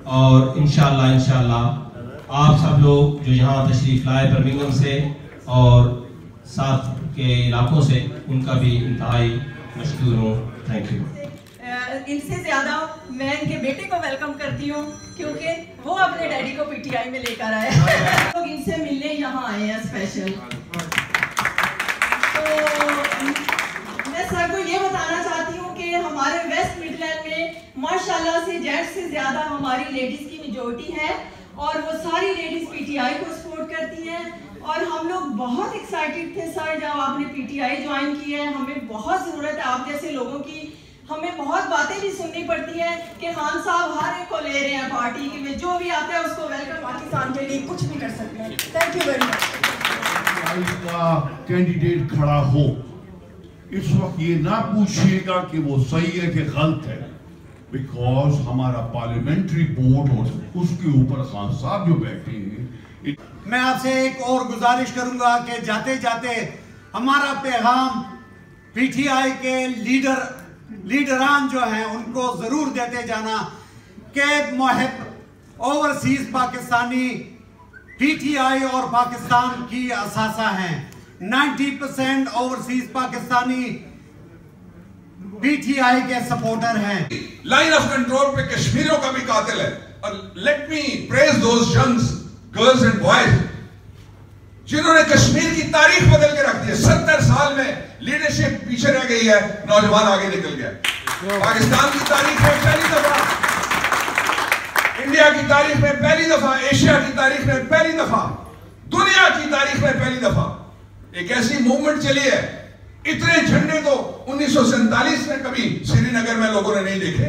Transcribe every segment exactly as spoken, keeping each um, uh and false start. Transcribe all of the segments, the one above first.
اور انشاءاللہ انشاءاللہ آپ سب لوگ جو یہاں تشریف لائے برمنگھم سے اور ساتھ کے علاقوں سے، ان کا بھی انتہائی مشکور ہوں. Thank you. ان سے زیادہ میں ان کے بیٹے کو ویلکم کرتی ہوں کیونکہ وہ اپنے ڈیڈی کو پی ٹی آئی میں لے کر آئے لوگ ان سے ملنے یہاں آئے ہیں اسپیشل. تو میں سر کو یہ بتانا چاہتی ہوں کہ ہمارے ویسٹ مڈ لینڈ میں ماشاءاللہ سے جینٹس سے زیادہ ہماری لیڈیز کی میجورٹی ہے اور وہ ساری لیڈیز پی ٹی آئی کو سپورٹ کرتی ہیں. اور ہم لوگ بہت ایکسائٹیڈ تھے سر جب آپ نے پی ٹی آئی جوائن کی ہے. ہمیں بہت ضرورت ہے آپ جیسے لوگوں کی. ہمیں بہت باتیں بھی سننی پڑتی ہیں کہ خان صاحب ہر ایک کو لے رہے ہیں پارٹی کے میں، جو بھی آتا ہے اس کو ویلکم پاکستان کے لیے کچھ بھی کر سکتے ہیں. Thank you very much. کا کینڈیڈیٹ کھڑا ہو اس وقت یہ نہ پوچھیے گا کہ وہ صحیح ہے کہ غلط ہے، بیکاز ہمارا پارلیمنٹری بورڈ اور اس کے اوپر خان صاحب جو بیٹھے ہیں. میں آپ سے ایک اور گزارش کروں گا کہ جاتے جاتے ہمارا پیغام پی ٹی آئی کے لیڈر لیڈران جو ہیں ان کو ضرور دیتے جانا کہ محب overseas Pakistani P T I اور پاکستان کی اثاثہ ہیں. Ninety percent overseas Pakistani P T I کے سپورٹر ہیں. لائن آف کنٹرول پہ کشمیریوں کا بھی قاتل ہے. اور let me praise those young girls and boys جنہوں نے کشمیر کی تاریخ بدل کے رکھ دی ہے. ستر سال میں لیڈرشپ پیچھے رہ گئی ہے، نوجوان آگے نکل گیا. پاکستان کی تاریخ میں پہلی دفعہ، انڈیا کی تاریخ میں پہلی دفعہ، ایشیا کی تاریخ میں پہلی دفعہ، دنیا کی تاریخ میں پہلی دفعہ ایک ایسی موومنٹ چلی ہے. اتنے جھنڈے تو انیس سو سینتالیس میں کبھی سری نگر میں لوگوں نے نہیں دیکھے.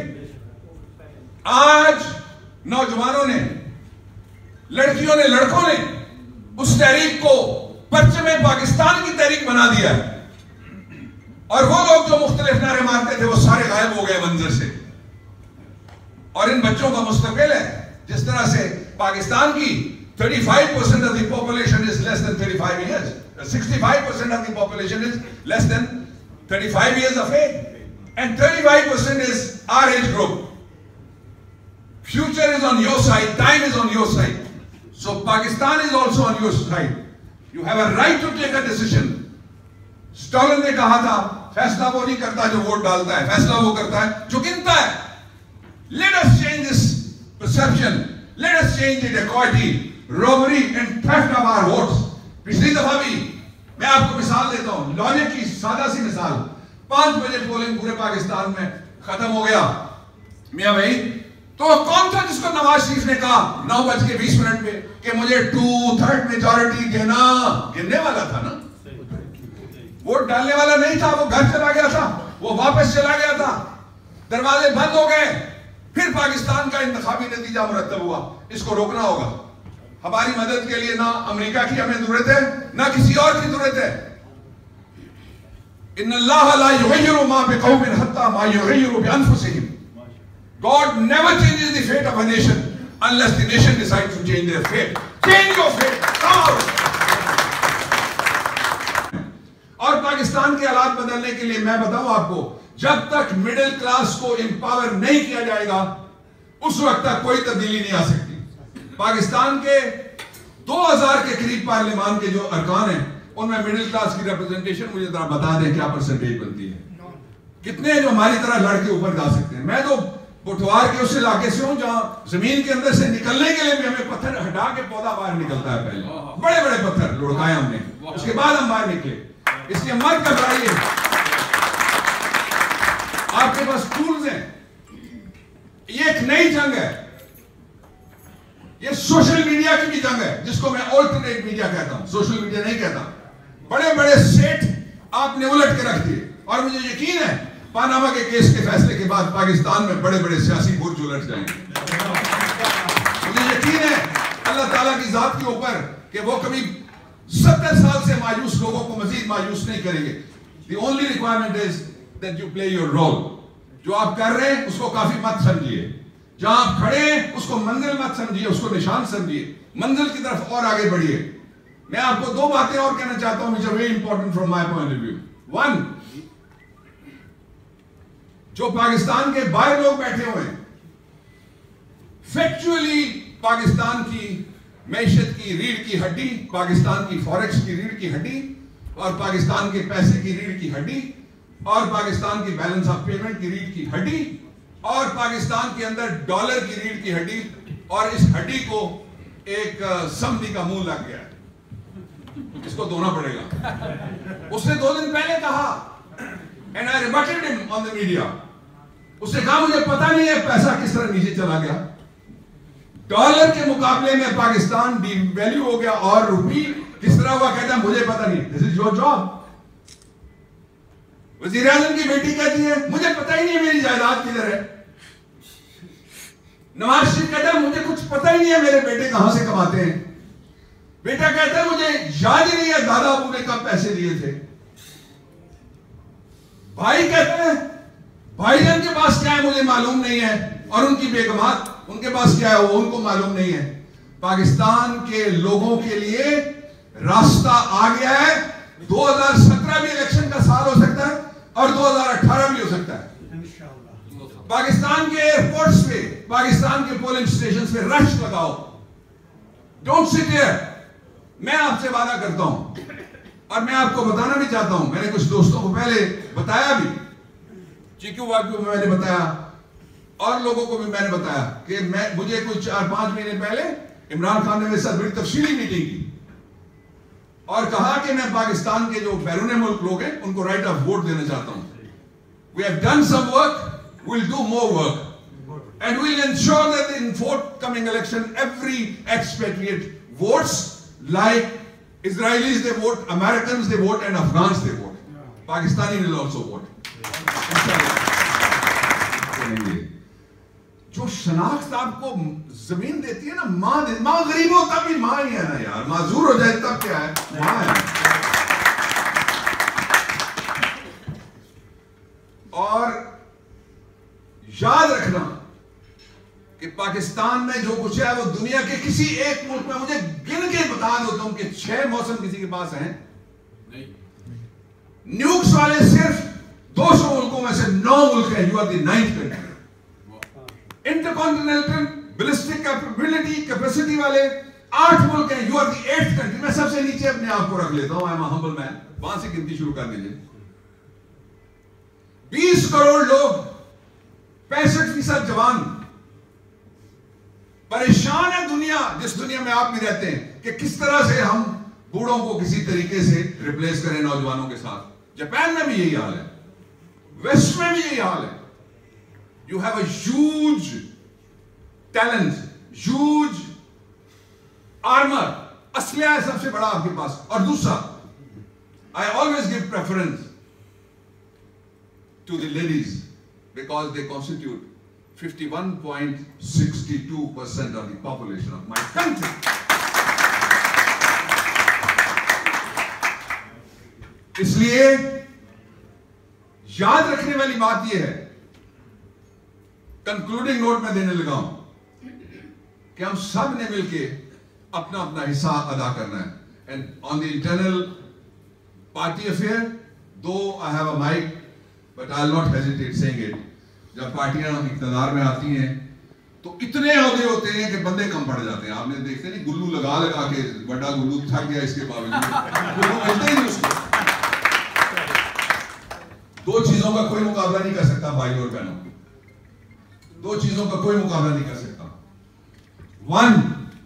آج نوجوانوں نے، لڑکیوں نے، لڑکوں نے اس تحریک کو پرچم پاکستان کی تحریک بنا دیا ہے. اور وہ لوگ جو مختلف نعرے مارتے تھے وہ سارے غائب ہو گئے منظر سے. اور ان بچوں کا مستقبل ہے. جس طرح سے پاکستان کی thirty-five percent of the population is less than thirty-five years. sixty-five percent of the population is less than thirty-five years of age. And thirty-five percent is our age group. Future is on your side. Time is on your side. So Pakistan is also on your side. You have a right to take a decision. Stalin نے کہا تھا فیصلہ وہ نہیں کرتا جو vote ڈالتا ہے، فیصلہ وہ کرتا ہے جو گنتا ہے. Let us change this perception. Let us change the dacoity, robbery and theft of our votes. پچھلی دفعہ بھی میں آپ کو مثال دیتا ہوں، لاجک کی سادہ سی مثال. پانچ بجے پولنگ پورے پاکستان میں ختم ہو گیا میاں بھائی. تو کون تھا جس کو نواز شریف نے کہا نو بج کے بیس منٹ پہ کہ مجھے ٹو تھرڈ میجورٹی دینا؟ گننے والا تھا نا، ووٹ ڈالنے والا نہیں تھا. وہ گھر چلا گیا تھا، وہ واپس چلا گیا تھا، دروازے بند ہو گئے. پھر پاکستان کا انتخابی نتیجہ مرتب ہوا. اس کو روکنا ہوگا. ہماری مدد کے لیے نہ امریکہ کی ہمیں ضرورت ہے نہ کسی اور کی ضرورت ہے. ان اللہ لا یغیر ما بقوم حتی ما یغیروا بانفسہم. God never changes the fate of a nation unless the nation decides to change their fate. Change your fate. Come out. اور پاکستان کے حالات بدلنے کے لیے میں بتاؤں آپ کو، جب تک مڈل کلاس کو امپاور نہیں کیا جائے گا اس وقت تک کوئی تبدیلی نہیں آ سکتی. پاکستان کے دو ہزار کے قریب پارلیمان کے جو ارکان ہیں ان میں مڈل کلاس کی ریپرزنٹیشن مجھے ذرا بتا دیں کیا پرسنٹیج بنتی ہے؟ کتنے جو ہماری طرح لڑ کے اوپر جا سکتے ہیں؟ میں تو بٹوار کے اس علاقے سے ہوں جہاں زمین کے اندر سے نکلنے کے لیے بھی ہمیں پتھر ہٹا کے پودا باہر نکلتا ہے. پہلے بڑے بڑے پتھر لڑکائے ہم نے، اس کے بعد ہم باہر نکلے. اس لیے مت گھبرائیے، آپ کے پاس ٹولز ہیں. یہ ایک نئی جنگ ہے، یہ سوشل میڈیا کی بھی جنگ ہے جس کو میں آلٹرنیٹ میڈیا کہتا ہوں، سوشل میڈیا نہیں کہتا. بڑے بڑے سیٹ آپ نے الٹ کے رکھ دیے اور مجھے یقین ہے پاناما کے کیس کے فیصلے کے بعد پاکستان میں بڑے بڑے سیاسی برج الٹ جائیں گے. مجھے یقین ہے اللہ تعالیٰ کی ذات کے اوپر کہ وہ کبھی ستر سال سے مایوس لوگوں کو مزید مایوس نہیں کریں گے. The only requirement is that you play your role. جو آپ کر رہے ہیں اس کو کافی مت سمجھیے، جہاں آپ کھڑے ہیں اس کو منزل مت سمجھیے، اس کو نشان سمجھیے، منزل کی طرف اور آگے بڑھیے. میں آپ کو دو باتیں اور کہنا چاہتا ہوں which are very important from my point of view. One, جو پاکستان کے باہر لوگ بیٹھے ہوئے ہیں फैक्चुअली पाकिस्तान की मैशत की रीढ़ की हड्डी, पाकिस्तान की फॉरेक्स की रीढ़ की हड्डी, और पाकिस्तान के पैसे की रीढ़ की हड्डी, और पाकिस्तान की बैलेंस ऑफ पेमेंट की रीढ़ की हड्डी, और पाकिस्तान के अंदर डॉलर की रीढ़ की हड्डी, और इस हड्डी को एक समधी का मुंह लग गया, इसको धोना पड़ेगा। उसने दो दिन पहले कहा, and I rebutted him on the media, उसने कहा मुझे पता नहीं है पैसा किस तरह नीचे चला गया, डॉलर के मुकाबले में पाकिस्तान डिवैल्यू हो गया और रुपी किस तरह हुआ, कहता है मुझे पता नहीं। This is your job. वजीर आजम की बेटी कहती है मुझे पता ही नहीं है मेरी जायदाद किधर है। नवाज शरीफ कहता है मुझे कुछ पता ही नहीं है मेरे बेटे कहां से कमाते हैं। बेटा कहता है मुझे याद ही नहीं है दादा अबू ने कब पैसे दिए थे। भाई कहते हैं भाईजान के पास क्या है मुझे मालूम नहीं है, और उनकी बेगमात उनके पास क्या है वो उनको मालूम नहीं है। पाकिस्तान के लोगों के लिए रास्ता आ गया है। दो हज़ार सत्रह भी इलेक्शन का साल हो सकता है और दो हज़ार अठारह भी हो सकता है। पाकिस्तान के एयरपोर्ट्स पे, पाकिस्तान के पोलिंग स्टेशन पे रश लगाओ। Don't sit here. मैं आपसे वादा करता हूं और मैं आपको बताना भी चाहता हूं, मैंने कुछ दोस्तों को पहले बताया भी, चीकू वाकू में मैंने बताया और लोगों को भी मैंने बताया कि मैं मुझे कुछ चार पांच महीने पहले इमरान खान ने मेरे साथ बड़ी तफसीली मीटिंग की और कहा कि मैं पाकिस्तान के जो बैरून मुल्क लोग हैं उनको राइट ऑफ वोट देना चाहता हूं। We have done some work, we will do more work and we will ensure that in forthcoming election every expatriate votes, like Israelis they vote, Americans they vote and Afghans they vote. Pakistani will also vote. जो शनाख्त आपको जमीन देती है ना, माँ दे, माँ गरीब हो तब भी माँ ही है ना यार, माजूर हो जाए तब क्या है, माँ है। और याद रखना कि पाकिस्तान में जो कुछ है वो दुनिया के किसी एक मुल्क में, मुझे गिन के बता दो तुम कि छह मौसम किसी के पास हैं नहीं। न्यूक्स वाले सिर्फ दो सौ मुल्कों में से नौ मुल्क हैं। You are the ninth country. Intercontinental ballistic capability capacity वाले आठ मुल्क हैं। You are the eighth country. मैं सबसे नीचे अपने आप को रख लेता हूं, I am a humble man. वहां से गिनती शुरू कर दीजिए। बीस करोड़ लोग, पैंसठ फीसद जवान। परेशान है दुनिया, जिस दुनिया में आप भी रहते हैं, कि किस तरह से हम बूढ़ों को किसी तरीके से रिप्लेस करें नौजवानों के साथ। जापान में भी यही हाल है, वेस्ट में भी यही हाल है। You have a huge talent, huge armor, असलिया है सबसे बड़ा आपके पास। और दूसरा, I always give preference to the ladies because they constitute fifty-one point six two percent of the population of my country. इसलिए याद रखने वाली बात यह है, कंक्लूडिंग नोट में देने लगा हूं कि हम सब ने मिलके अपना अपना हिस्सा अदा करना है। And on the internal party affair, though I have a mic but I will not hesitate saying it, जब पार्टियां इक्तदार में आती हैं तो इतने औहदे होते हैं कि बंदे कम पड़ जाते हैं। आपने देखते नहीं, गुल्लू लगा लगा के बड़ा गुल्लू थक गया, इसके बावजूद गुल्लू मिलते ही नहीं उसको। दो चीजों का कोई मुकाबला नहीं कर सकता भाई और बहनों, दो चीजों का कोई मुकाबला नहीं कर सकता। वन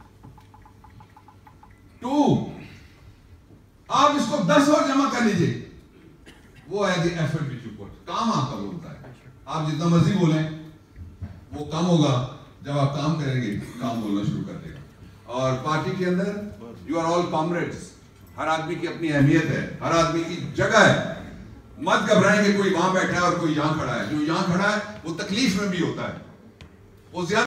टू, आप इसको दस और जमा कर लीजिए, वो है the effort which you put. काम आपका बोलता है, आप जितना मर्जी बोलें वो कम होगा जब आप काम करेंगे, काम बोलना शुरू कर देगा। और पार्टी के अंदर यू आर ऑल कॉमरेड्स, हर आदमी की अपनी अहमियत है, हर आदमी की जगह है। मत घबराएं कि कोई वहां बैठा है और कोई यहां खड़ा है। जो यहां खड़ा है वो तकलीफ में भी होता है, वो ज्यादा